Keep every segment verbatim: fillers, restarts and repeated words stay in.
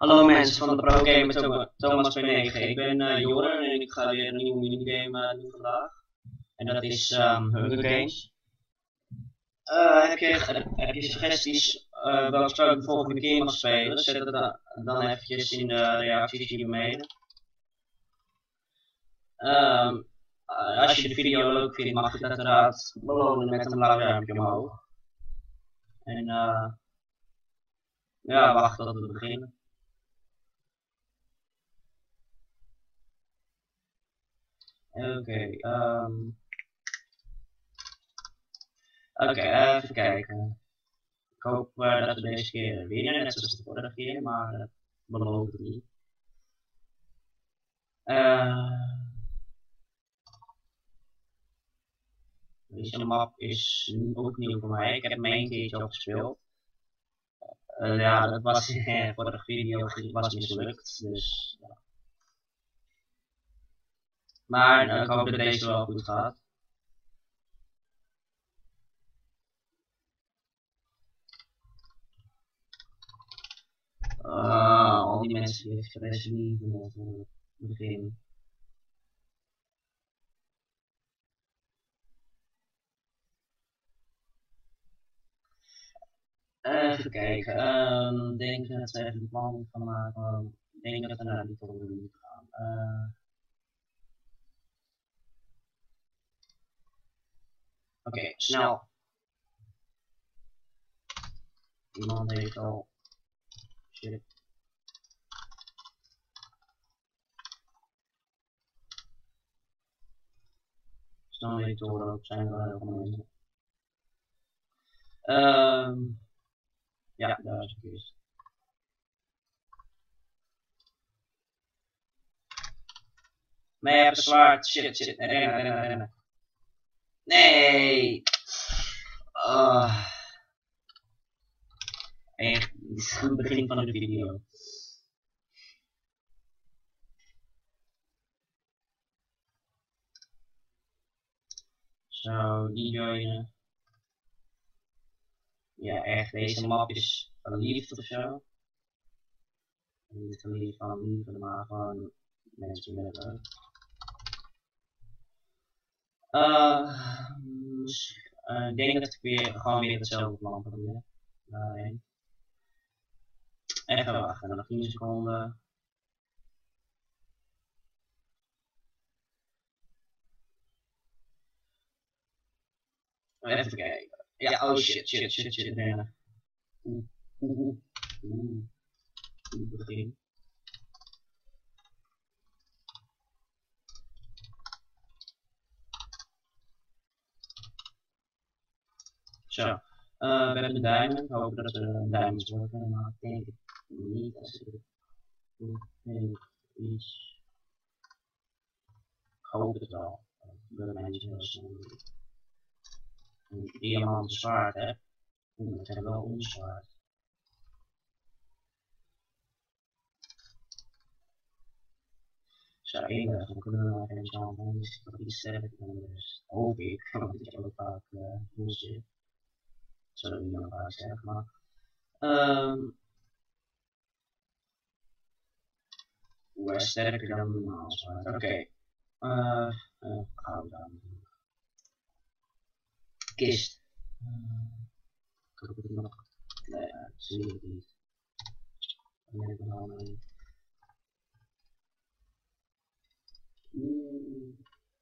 Hallo mensen van de Pro Game met Thomas P negen. Ik ben uh, Joren en ik ga weer een nieuwe minigame uh, doen vandaag. En dat is um, Hunger Games. Uh, heb, je, heb je suggesties uh, welk spel ik de volgende keer mag spelen? Zet het dan, dan eventjes in de reacties hier beneden. Um, uh, als je de video leuk vindt mag je het uiteraard belonen met een blauw duimpje omhoog. En uh, ja, wacht tot we beginnen. Oké, okay, um, Oké, okay, even kijken. Ik hoop uh, dat we deze keer winnen, net zoals de vorige keer, maar dat beloof ik niet. Uh, deze map is ook nieuw voor mij. Ik heb hem één keertje al gespeeld. Uh, ja, dat was in de vorige video was mislukt, dus ja. Maar uh, ik hoop dat deze wel goed gaat. Uh, al die mensen die express niet van het begin. Even kijken, ik uh, denk dat ze even een plan van maken. Ik denk dat we naar die volgende moeten gaan. Uh, Oké, okay, snel. Iemand heeft al. Shit. Snel weet je hoor, ook zijn er heel mensen. Um, ja, daar is het eerst. Nee, je hebt een zwaard. Shit, shit. Nee, rennen, rennen, rennen. Nee! Uh. Echt, dit is het begin van de video. Zo, die joinen. Ja, echt, deze map is verliefd of zo. Niet verliefd van liefde, maar gewoon mensen met het leuk. Uh, uh, ik denk dat ik weer gewoon weer hetzelfde plan probeer. Nee. Even wachten, nog tien seconden. Even kijken. Ja, oh shit, shit, shit, shit, rennen. Oeh, oeh, oeh. Oeh. Oeh, begin. Zo. Uh, we hebben de diamond. Hopen dat er diamonds worden. Maar ik denk het niet als ik het iets. Ik hoop het wel. Dat mij niet heel snel. Een diamant zwaard heb. Oeh, dat hebben we wel onzwaard. Zo, één van kunnen we nog even zo van. Dus dat iets sterker dan de rest. Hoop ik. Want ik heb ook vaak uh, bullshit. Zullen we nog vaak zeggen, maar. Um, Hoe hij sterker dan normaal zwaard. Oké. Okay. Uh, uh, goud dan. Kist. Uh, ik hoop dat ik nog. Nee, uh, zie ik niet. Dan ben ik er al mee. Oeh.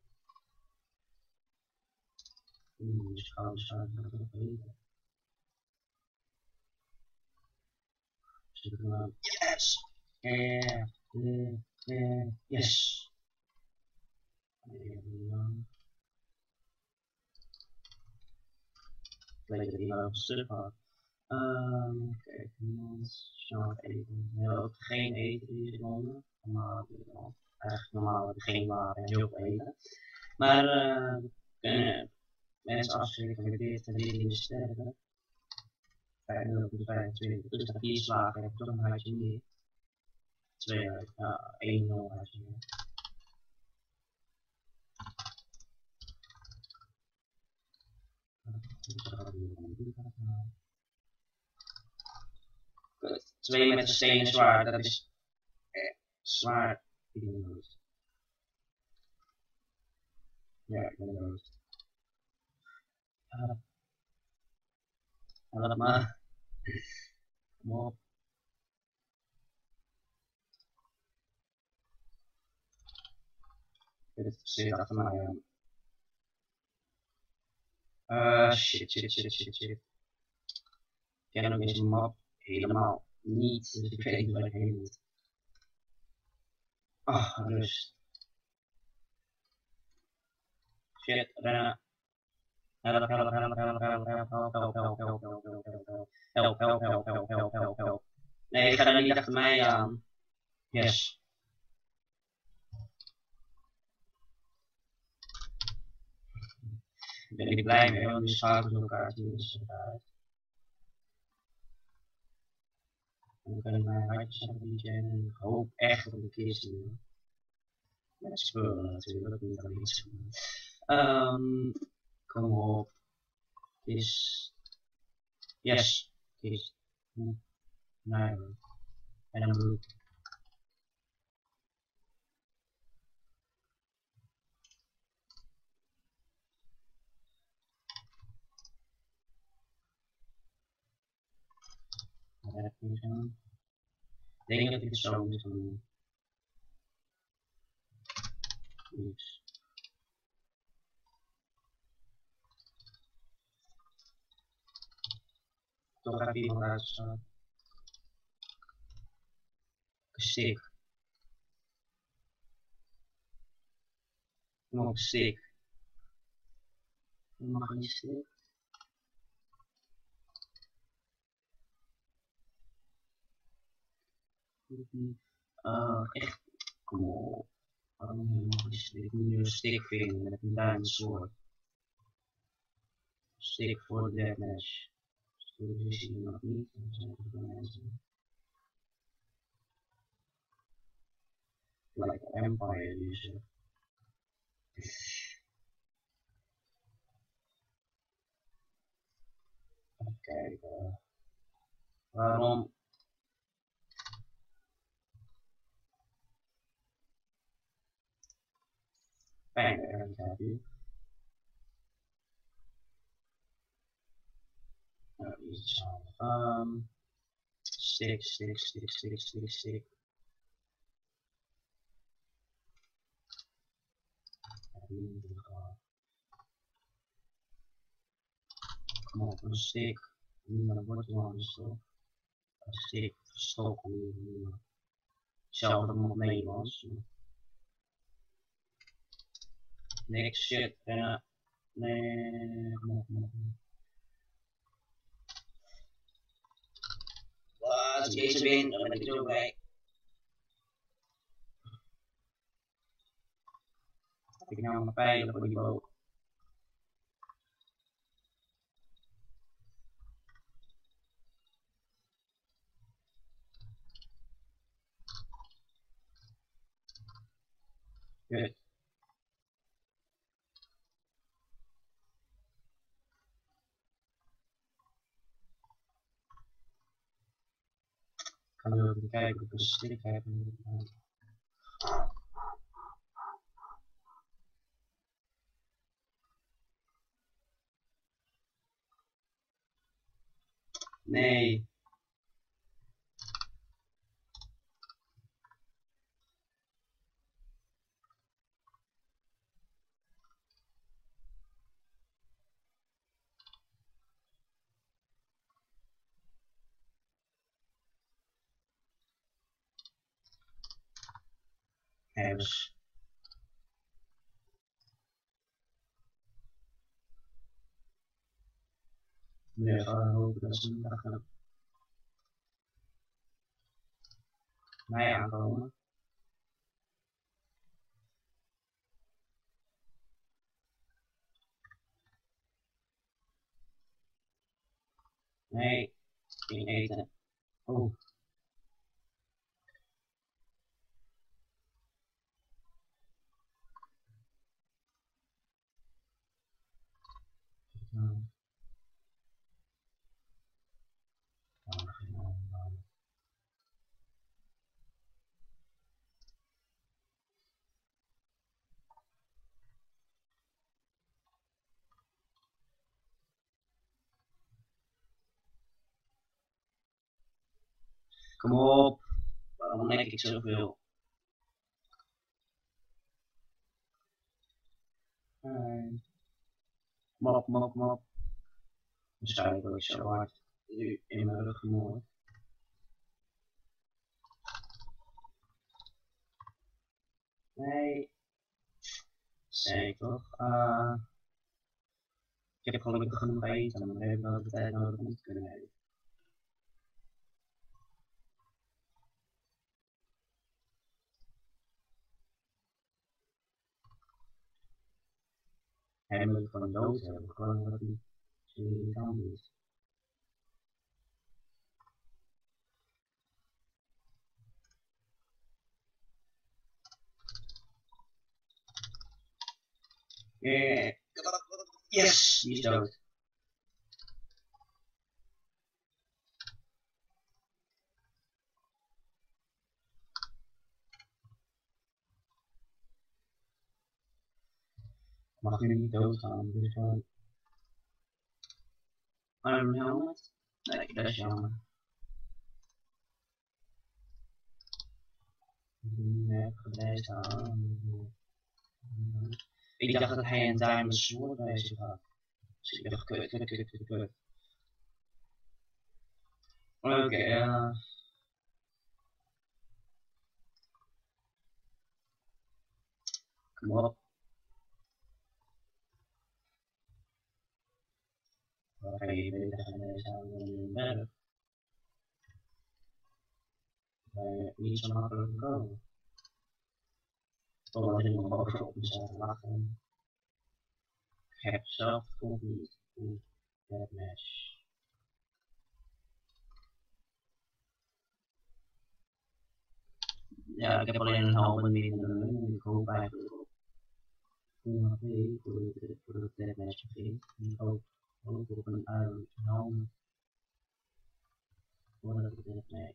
Oeh, dus goud zwaard gaat nog beter. Yes! Yeah, yeah, yeah, yes! Ik weet dat hij wel een stuk had. Um, Kijk, iemand snel eten. We hebben ook geen eten hier gewonnen. Normaal eigenlijk normaal hebben we geen water en heel veel eten. Maar uh, we kunnen mensen afschrikken met dit en dit in de sterren. vijfendertig, vijfentwintig, dus na vier slagen heb ik toch een huisje meer. twee uit, ja, één nul huisje meer. twee met een stenen zwaard, dat is eh, zwaar. Ik ben dood. Ja, ik ben dood. Help. Help me. Kom op. Dit zit achter mij aan. Uh, shit, shit, shit, shit, shit. Ik ken ook deze map helemaal niet, dus ik weet niet waar ik heen moet. Ah, rust. Shit, rennen. Help, help, help, help, help, help, help, help, help, help, help, help, help, help, help, help, help, help, help, help. Nee, ga er niet achter mij aan. Yes. Daar ben ik blij mee, want die schakels elkaar zien dus eruit. En dan kan ik mijn hartjes aan D J en ik hoop echt op de kist doen. Met spullen natuurlijk, niet alleen spullen. Um, kom op. Kist. Yes. Kist. Hm. Nee. En een bloed. Wat heb ik hier gedaan? Ik denk dat ik het zo moet doen. Niks. Toch heb iemand uitgestaan. Stick. Kom op, stick. Je mag niet stick. Uh, echt. Kom op. Waarom mag niet stick? Ik moet nu een stick vinden met een diamond sword. Stick voor de deathmatch. Dus is hier nog niet. Dan zijn er veel mensen. Like Empire user. Even kijken. Waarom? Fijn werk heb je. Nou, iets anders. Um, stick, stick, stick, stick, stick, stick. Kom op, een stick. Niemand wordt wel een stok. Een stick, stok, niemand. Zelf dat nog Nederlands. Niks, shit, rennen. Nee, kom op, kom op. Als ik deze win, dan ben ik zo blij. Heb ik nou mijn pijlen voor die boot? Kut. Ik ga nu even kijken of ik een stick heb. Nee. Hebbers. Nu gaan we hopen dat ze niet achter mij aankomen. Nee, geen eten. Oh. Kom op. Waarom denk ik zoveel? Nee. Kom op, kom op, kom op. Waarschijnlijk word ik zo hard in mijn rug gemoord. Nee. Nee, toch? Uh, ik heb gelukkig genoeg eten, maar dan heb ik wel de tijd nodig om te kunnen eten. Hij moet ik gewoon dood hebben, gewoon wat hij irritant is. Yeah. Yes, die is dood. Mag nu niet doodgaan, dus gewoon... Iron helmet? Nee, dat is jammer. Nee, deze aan. Ik dacht dat hij een diamond sword bij zich had. Dus ik dacht, kut, kut, kut, kut, kut. Oké, ja. Kom op. Waar ga je beter gaan deze aan de berg? Waar je niet zo makkelijk komen. Totdat ik nog bovenop mezelf wachten. Ik heb zelf toch niet een deathmatch. Ja, ik heb alleen een halve minder. Ik hoop eigenlijk op voor de deathmatch begint. Ik hoop ook op een iron helmet. Voordat ik dit mee.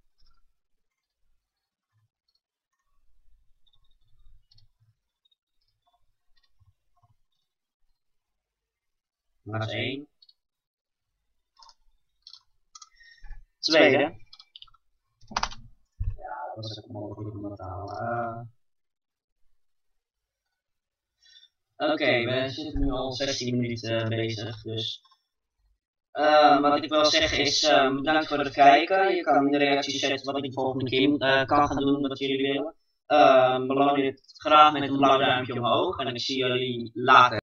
Maar dat is één. Tweede. Ja, dat was ook mogelijk om dat te halen. Uh, Oké, okay, we zitten nu al zestien minuten bezig, dus... Uh, wat ik wil zeggen is, uh, bedankt voor het kijken. Je kan in de reacties zetten wat ik de volgende keer uh, kan gaan doen, wat jullie willen. Uh, beloon dit graag met een blauw duimpje omhoog en ik zie jullie later.